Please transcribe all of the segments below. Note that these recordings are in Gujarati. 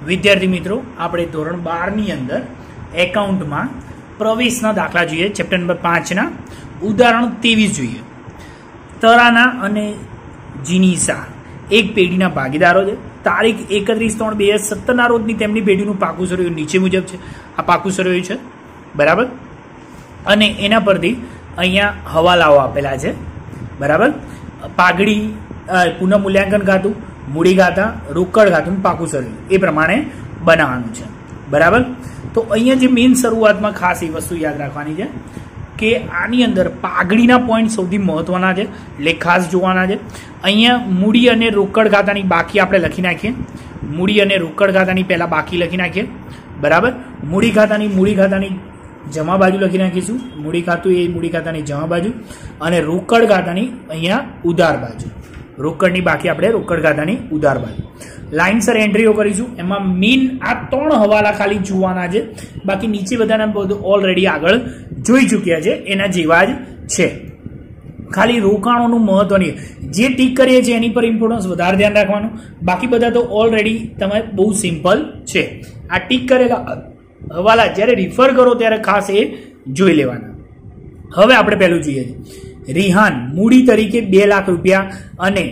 વિદ્યાર્થી મિત્રો, આપણે ધોરણ 12 ની અંદર એકાઉન્ટમાં પ્રવેશના દાખલા જોઈએ. ચેપ્ટર નંબર 5 ના ઉદાહરણ 23 જોઈએ. તરાના અને જીનીસા એક પેઢીના ભાગીદારો છે. તારીખ 31/3/2017 ના રોજની તેમની પેઢીનું પાકું સરવૈયું નીચે મુજબ છે. આ પાકું સરવૈયું છે, બરાબર. અને એના પરથી અહીંયા હવાલાઓ આપેલા છે, બરાબર. પાઘડી પુનઃ મૂલ્યાંકન ખાતું, મૂડી ખાતા, રોકડ ખાતું, પાકું સરવૈયું એ પ્રમાણે બનાવવાનું છે, બરાબર. તો અહીંયા જે મેઇન શરૂઆતમાં ખાસ એ વસ્તુ યાદ રાખવાની છે કે આની અંદર પાઘડીના પોઈન્ટ સૌથી મહત્વના છે, એટલે ખાસ જોવાના છે. અહીંયા મૂડી અને રોકડ ખાતાની બાકી આપણે લખી નાખીએ. મૂડી અને રોકડ ખાતાની પહેલા બાકી લખી નાખીએ, બરાબર. મૂડી ખાતાની જમા બાજુ લખી નાખીશું. મૂડી ખાતું એ મૂડી ખાતાની જમા બાજુ અને રોકડ ખાતાની અહીંયા ઉધાર બાજુ. રોકડની બાકી આપણે રોકડ ખાતાની ઉધાર બાજુ લાઇનસર એન્ટ્રીઓ કરીશું. એમાં મેઇન આ 3 હવાલા ખાલી જોવાના છે, બાકી નીચે બધાના બધું ઓલરેડી આગળ જોઈ ચૂક્યા છે, એના જેવા જ છે. ખાલી રોકાણોનું મહત્વ નહીં, જે ટીક કરીએ છીએ એની પર ઇમ્પોર્ટન્સ વધારે ધ્યાન રાખવાનું. બાકી બધા તો ઓલરેડી તમે બહુ સિમ્પલ છે. આ ટીક કરેલા હવાલા જ્યારે રિફર કરો ત્યારે ખાસ એ જોઈ લેવાના. હવે આપણે પહેલું જોઈએ રિહાન મૂડી તરીકે 2 લાખ રૂપિયા અને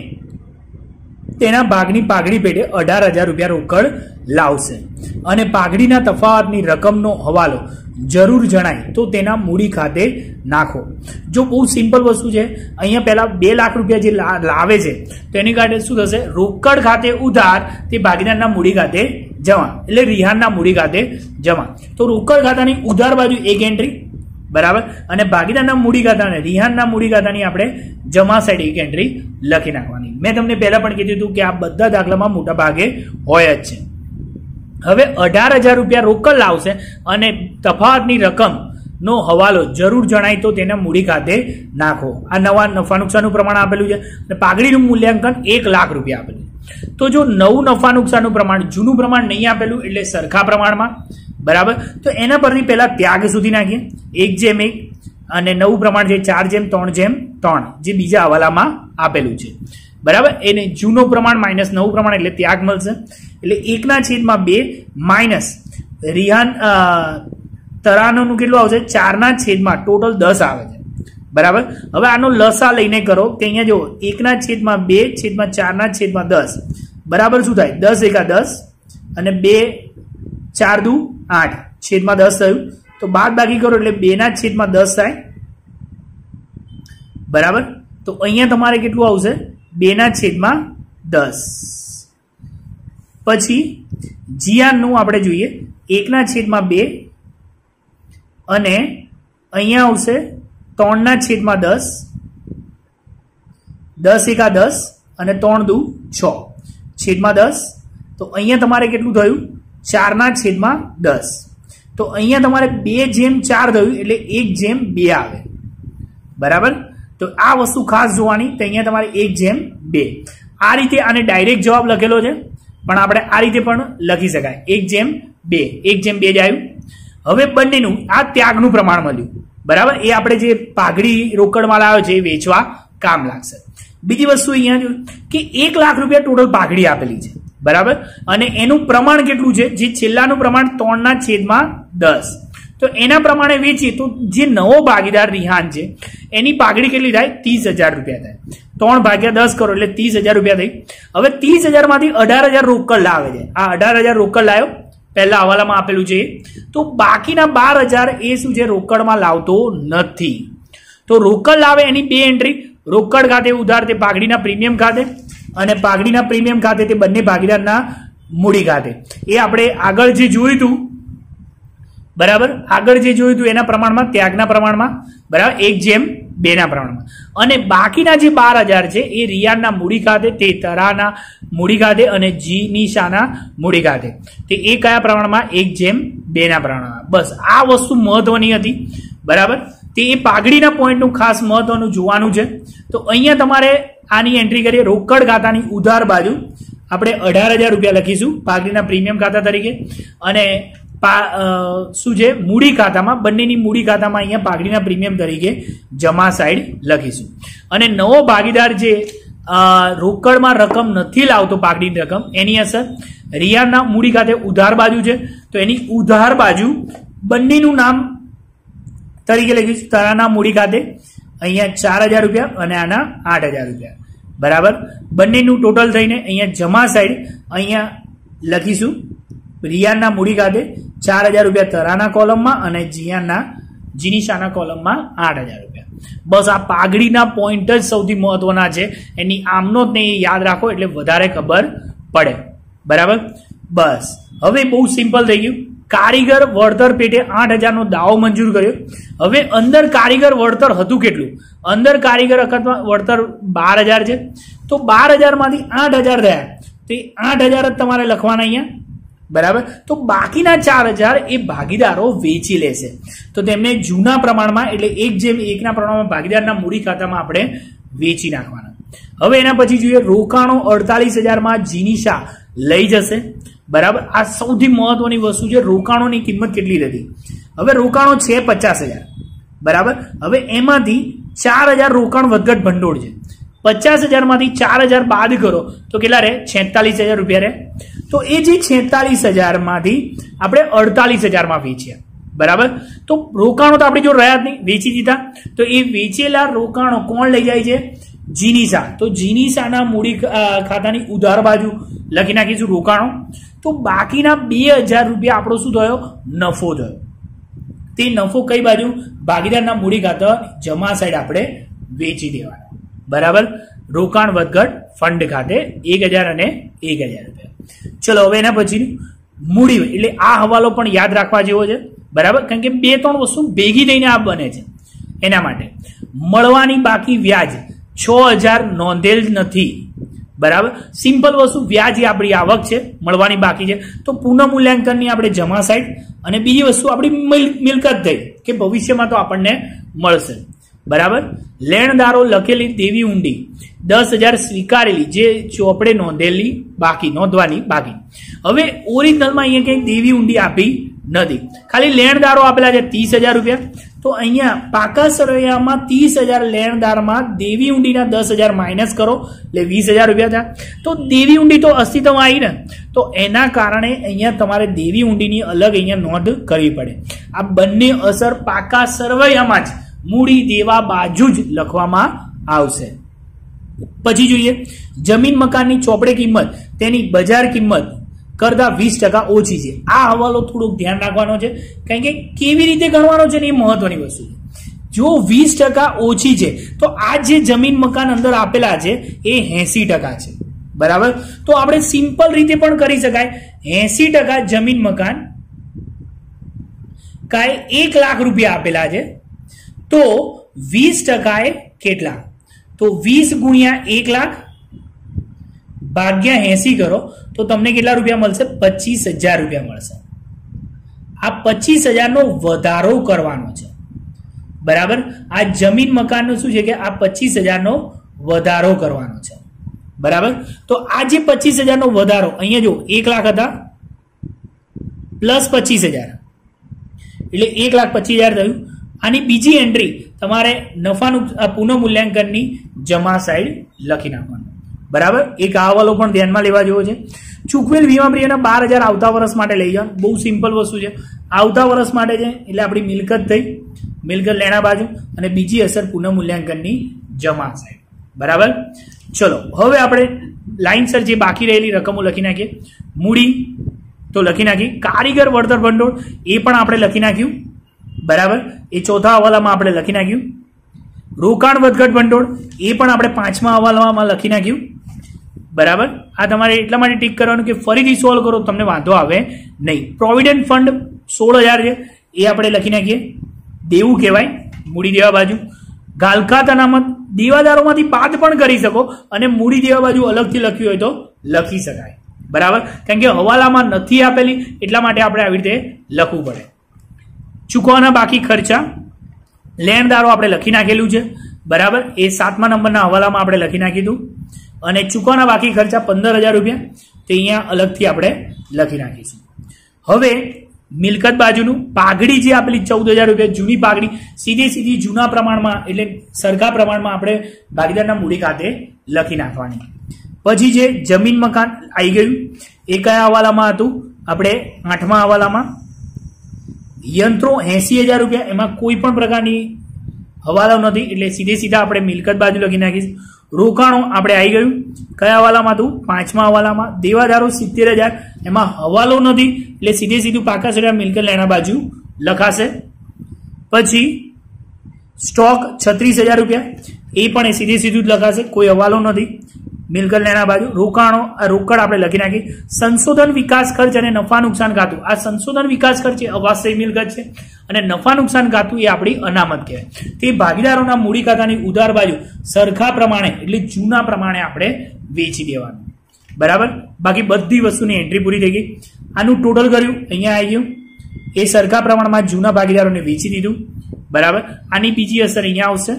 તેના ભાગની પાઘડી પેટે 18,000 રૂપિયા રોકડ લાવશે અને પાઘડીના તફાવતની રકમનો હવાલો જરૂર જણાય તો તેના મૂડી ખાતે નાખો. જો બહુ સિમ્પલ વસ્તુ છે, અહીંયા પહેલા 2 લાખ રૂપિયા જે લાવે છે તો એની કારણે શું થશે, રોકડ ખાતે ઉધાર તે ભાગીદારના મૂડી ખાતે જમા, એટલે રિહાનના મૂડી ખાતે જમા. તો રોકડ ખાતાની ઉધાર બાજુ એક એન્ટ્રી, બરાબર, અને ભાગીદારના મૂડી ખાતાને રિહાનના મૂડી ખાતાની આપણે જમા સાઈડ એક એન્ટ્રી લખી નાખવાની. મેં તમને પહેલા પણ કીધું હતું કે આ બધા દાખલામાં મોટા ભાગે હોય જ છે. હવે 18,000 રૂપિયા રોકડ લાવશે અને તફાવતની રકમનો હવાલો જરૂર જણાય તો તેના મૂડી ખાતે નાખો. આ નવા નફા નુકસાનનું પ્રમાણ આપેલું છે અને પાઘડીનું મૂલ્યાંકન 1 લાખ રૂપિયા આપેલું. તો જો નવું નફા નુકસાનનું પ્રમાણ, જૂનું પ્રમાણ નહીં આપેલું એટલે સરખા પ્રમાણમાં, બરાબર. તો એના પરથી પહેલા ત્યાગ સુધી નાખીએ 1:1 અને નવું પ્રમાણ છે 4:3:3 જે બીજા હવાલામાં આપેલું છે, બરાબર. એને જૂનું પ્રમાણ માઇનસ નવું પ્રમાણ એટલે ત્યાગ મળશે, એટલે 1/2 માઇનસ રિહાન તરાનોનું કેટલું આવશે, 4/, ટોટલ 10 આવે છે, બરાબર. હવે આનો લસા લઈને કરો કે અહીંયા જો 1/2/4/10 બરાબર શું થાય, 10 × 10 અને 2 4 2 8 10 થયું. તો બાદ બાકી કરો એટલે 2/10 થાય, બરાબર. તો અહીંયા તમારે કેટલું આવશે, 2/10. પછી જીઆરનું આપણે જોઈએ 1/2 અને અહીંયા આવશે 3/10, 10 × 10 અને 3 2 6/10. તો અહીંયા તમારે કેટલું થયું, 4/10. તો અહીંયા તમારે 2/4 થયું એટલે 1/2 આવે, બરાબર. તો આ વસ્તુ ખાસ જોવાની. તો અહીંયા તમારે 1/2. આ રીતે આને ડાયરેક્ટ જવાબ લખેલો છે, પણ આપણે આ રીતે પણ લખી શકાય 1/2. 1/2 જ આવ્યું. હવે બંનેનું આ ત્યાગનું પ્રમાણ મળ્યું, બરાબર. એ આપણે જે પાઘડી રોકડમાં લાવ્યો છે એ વેચવા કામ લાગશે. બીજી વસ્તુ અહીંયા જો કે 1 લાખ રૂપિયા ટોટલ પાઘડી આપેલી છે, બરાબર. અને એનું પ્રમાણ કેટલું છે, જે છેલ્લાનું પ્રમાણ 3/10. તો એના પ્રમાણે વેચીએ તો જે નવો ભાગીદાર રિહાન છે એની પાઘડી કેટલી થાય, 30,000 રૂપિયા થાય. 3/10 કરો એટલે 30,000 રૂપિયા થઈ. હવે 30,000 માંથી 18,000 રોકડ લાવે છે. આ 18,000 રોકડ લાવ્યો, પહેલા હવાલામાં આપેલું છે. તો બાકીના 12,000 એ શું છે, રોકડમાં લાવતો નથી. તો રોકડ લાવે એની 2 એન્ટ્રી, રોકડ ખાતે ઉધાર તે પાઘડીના પ્રીમિયમ ખાતે અને પાઘડીના પ્રીમિયમ ખાતે તે બંને ભાગીદારના મૂડી ખાતે. એ આપણે આગળ જે જોયું હતું, બરાબર, આગળ જે જોયું હતું એના પ્રમાણમાં, ત્યાગના પ્રમાણમાં, બરાબર, 1/2 ના પ્રમાણમાં. અને બાકીના જે 12,000 છે એ રિયાનના મૂડી ખાતે, તે તરાના મૂડી ખાતે અને જીનીશાના મૂડી ખાતે. તે એ કયા પ્રમાણમાં, 1/2 ના પ્રમાણમાં. બસ આ વસ્તુ મહત્વની હતી, બરાબર. તે એ પાઘડીના પોઈન્ટનું ખાસ મહત્વનું જોવાનું છે. તો અહીંયા તમારે આની એન્ટ્રી કરીએ. રોકડ ખાતાની ઉધાર બાજુ આપણે 18,000 રૂપિયા લખીશું પાઘડીના પ્રીમિયમ ખાતા તરીકે, અને શું છે, મૂડી ખાતામાં, બંનેની મૂડી ખાતામાં અહીંયા પાઘડીના પ્રીમિયમ તરીકે જમા સાઈડ લખીશું. અને નવો ભાગીદાર જે રોકડમાં રકમ નથી લાવતો પાઘડીની રકમ, એની અસર રિયાના મૂડી ખાતે ઉધાર બાજુ છે તો એની ઉધાર બાજુ બંનેનું નામ તરીકે લખીશું. તરાના મૂડી ખાતે અહીંયા 4000 રૂપિયા અને આના 8000 રૂપિયા, બરાબર. બંનેનું ટોટલ થઈને અહીંયા જમા સાઈડ અહીંયા લખીશું રિયાના મૂડી ખાતે 4000 રૂપિયા તરાના કોલમમાં અને જીનિશાના કોલમમાં 8000 રૂપિયા. બસ આ પાઘડીના પોઈન્ટ જ સૌથી મહત્વના છે, એની આમનો જ નહીં યાદ રાખો એટલે વધારે ખબર પડે, બરાબર. બસ હવે બહુ સિમ્પલ થઈ ગયું. કારીગર વળતર પેટે 8000 નો દાવો મંજૂર કર્યો. હવે અંદર કારીગર વળતર હતું કેટલું? અંદર કારીગર વળતર 12000 છે, તો 12000 માંથી 8000 થયા તો એ 8000 જ તમારે લખવાના અહીંયા, બરાબર. તો બાકીના 4000 એ ભાગીદારો વેચી લેશે, તો તેમને જૂના પ્રમાણમાં એટલે 1:1 ના પ્રમાણમાં ભાગીદારના મૂડી ખાતામાં આપણે વેચી નાખવાના. હવે એના પછી જોઈએ રોકાણો 48000 માં જીનિશા લઈ જશે, બરાબર. આ સૌથી મહત્વની વસ્તુ છે, રોકાણોની કિંમત કેટલી હતી. હવે રોકાણો છે 50000, બરાબર. હવે એમાંથી 4000 રોકાણ વધઘટ ભંડોળ છે. 50000 માંથી 4000 બાદ કરો તો કેટલા રહે? 46000 રૂપિયા રહે. તો એ જે 46000 માંથી આપણે 48000 માં વેચ્યા, બરાબર. તો રોકાણો તો આપણે જો રહ્યા જ નહીં, વેચી દીધા. તો એ વેચેલા રોકાણો કોણ લઈ જાય છે? જીનિશા. તો જીનિશાના મૂડી ખાતાની ઉધાર બાજુ લખી નાખીશું રોકાણો. તો બાકીના 2000 રૂપિયા આપણો શું થયો? નફો થયો. તે નફો કઈ બાજુ? ભાગીદારના મૂડી ખાતા જમા સાઈડ આપણે વેચી દેવાના, બરાબર. રોકાણ વધઘટ ફંડ ખાતે 1000 અને 1000 રૂપિયા. ચલો હવે એના પછી મૂડી એટલે આ હવાલો પણ યાદ રાખવા જેવો છે, બરાબર. કારણ કે 2-3 વસ્તુ ભેગી થઈને આ બને છે. એના માટે મળવાની બાકી વ્યાજ 6000 નોંધેલ નથી, બરાબર. સિમ્પલ વસ્તુ, વ્યાજ એ આપણી આવક છે, મળવાની બાકી છે, તો પુનઃ મૂલ્યાંકનની આપણે જમા સાઈડ. અને બીજી વસ્તુ આપણી મિલકત થઈ કે ભવિષ્યમાં તો આપણને મળશે, બરાબર. લેણદારો લખેલી દેવી ઊંડી 10000 સ્વીકારેલી જે ચોપડે નોંધેલી બાકી, નોંધવાની બાકી. હવે ઓરિજિનલમાં અહીંયા કંઈ દેવી ઊંડી આપી નથી, ખાલી લેણદારો આપેલા છે 30000 રૂપિયા. તો અહીંયા પાકા સરવૈયામાં 30000 લેણદારમાં દેવી ઊંડીના 10000 માઇનસ કરો એટલે 20000 રૂપિયા થયા. તો દેવી ઊંડી તો અસ્તિત્વમાં આવી ને, તો એના કારણે અહીંયા તમારે દેવી ઊંડીની અલગ અહીંયા નોંધ કરવી પડે. આ બંને અસર પાકા સરવૈયામાં જ મૂડી દેવા બાજુ જ લખવામાં આવશે. પછી જોઈએ જમીન મકાનની ચોપડે કિંમત તેની બજાર કિંમત કરતા 20% ઓછી છે. આ હવાલો થોડોક ધ્યાન રાખવાનો છે, કારણ કે કેવી રીતે ગણવાનો છે ને એ મહત્વની વસ્તુ છે. જો 20% ઓછી છે તો આ જે જમીન મકાન અંદર આપેલા છે એ 80% છે, બરાબર. તો આપણે સિમ્પલ રીતે પણ કરી શકાય. 80% જમીન મકાન કાંઈ 1 લાખ રૂપિયા આપેલા છે, તો 20% એ કેટલા? તો 20 ગુણ્યા 1 લાખ ભાગ્યા 80 કરો તો તમને કેટલા રૂપિયા મળશે? 25000 રૂપિયા મળશે. આ 25000 નો વધારો કરવાનો છે, બરાબર. આ જમીન મકાનનું શું છે કે આ 25000 નો વધારો કરવાનો છે, બરાબર. તો આ જે 25000 નો વધારો અહીંયા જો 1 લાખ હતા પ્લસ 25000 એટલે 1,25,000 થયું. આની બીજી એન્ટ્રી તમારે નફાનું પુનઃ મૂલ્યાંકનની જમા સાઈડ લખી નાખવાનું, બરાબર. એક આ હવાલો પણ ધ્યાનમાં લેવા જેવો છે. ચૂકવેલ વીમા પ્રીમિયમના 12000 આવતા વર્ષ માટે લઈ જવાનું. બહુ સિમ્પલ વસ્તુ છે, આવતા વર્ષ માટે છે એટલે આપણી મિલકત થઈ, મિલકત લેણા બાજુ, અને બીજી અસર પુનઃ મૂલ્યાંકનની જમા સાઈડ, બરાબર. ચલો હવે આપણે લાઈનસર જે બાકી રહેલી રકમો લખી નાખીએ. મૂડી તો લખી નાખી, કારીગર વળતર ભંડોળ એ પણ આપણે લખી નાખ્યું, બરાબર. એ ચોથા હવાલામાં આપણે લખી નાખ્યું. રોકાણ વધઘટ ભંડોળ એ પણ આપણે 5મા હવાલામાં લખી નાખ્યું, બરાબર. આ તમારે એટલા માટે ટીક કરવાનું કે ફરીથી સોલ્વ કરો તમને વાંધો આવે નહીં. પ્રોવિડન્ટ ફંડ 16000 છે એ આપણે લખી નાખીએ. દેવું કહેવાય, મૂડી દેવા બાજુ. ગાલખાત અનામત દેવાદારોમાંથી બાદ પણ કરી શકો અને મૂડી દેવા બાજુ અલગથી લખ્યું હોય તો લખી શકાય, બરાબર. કારણ કે હવાલામાં નથી આપેલી એટલા માટે આપણે આવી રીતે લખવું પડે. ચૂકવવાના બાકી ખર્ચા લેણદારો આપણે લખી નાખેલું છે, બરાબર. એ 7મા નંબરના હવાલામાં આપણે લખી નાખીશું. અને ચૂકવવાના બાકી ખર્ચા 15000 રૂપિયા તે અહીંયા અલગથી આપણે લખી નાખીશું. હવે મિલકત બાજુનું પાઘડી જે આપેલી 14000 રૂપિયા જૂની પાઘડી સીધી જૂના પ્રમાણમાં એટલે સરખા પ્રમાણમાં આપણે ભાગીદારના મૂડી ખાતે લખી નાખવાની. પછી જે જમીન મકાન આવી ગયું, એ કયા હવાલામાં હતું? આપણે 8મા હવાલામાં. યંત્રો 80,000 રૂપિયા, એમાં કોઈ પણ પ્રકારની હવાલો નથી એટલે સીધે સીધા આપણે મિલકત બાજુ લખી નાખીશું. રોકાણો આપણે આવી ગયું, કયા હવાલામાં હતું? 5મા હવાલામાં. દેવાદારો 70,000, એમાં હવાલો નથી એટલે સીધે સીધું પાકા સર્યા મિલકત લેણા બાજુ લખાશે. પછી સ્ટોક 36,000 રૂપિયા, એ પણ સીધે સીધું જ લખાશે, કોઈ હવાલો નથી મિલકત લેણા બાજુ. રોકાણો રોકડ આપણે લખી નાખી. સંશોધન વિકાસ ખર્ચ અને નફા નુકસાન ખાતું, આ સંશોધન વિકાસ ખર્ચ એ અવાસ્તવિક મિલકત છે અને નફા નુકસાન ખાતું એ આપણી અનામત કહેવાય. તે ભાગીદારોના મૂડી ખાતાની ઉધાર બાજુ સરખા પ્રમાણે એટલે જૂના પ્રમાણે આપણે વેચી દેવાનું. બરાબર. બાકી બધી વસ્તુની એન્ટ્રી પૂરી થઈ ગઈ. આનું ટોટલ કર્યું, અહીંયા આવી ગયું, એ સરખા પ્રમાણમાં જૂના ભાગીદારોને વેચી દીધું. બરાબર. આની બીજી અસર અહીંયા આવશે.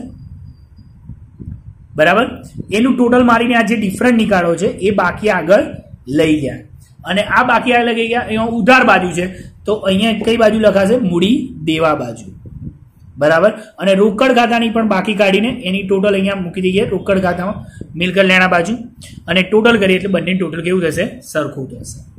બરાબર. એનું ટોટલ મારીને આ જે ડિફરન્ટ નીકાળો છે એ બાકી આગળ લઈ ગયા અને આ બાકી આગળ લઈ ગયા. અહીંયા ઉધાર બાજુ છે તો અહીંયા કઈ બાજુ લખાશે? મૂડી દેવા બાજુ. બરાબર. અને રોકડ ખાતાની પણ બાકી કાઢીને એની ટોટલ અહીંયા મૂકી દઈએ રોકડ ખાતામાં મિલકત લેણા બાજુ અને ટોટલ કરીએ એટલે બંને ટોટલ કેવું થશે? સરખું થશે.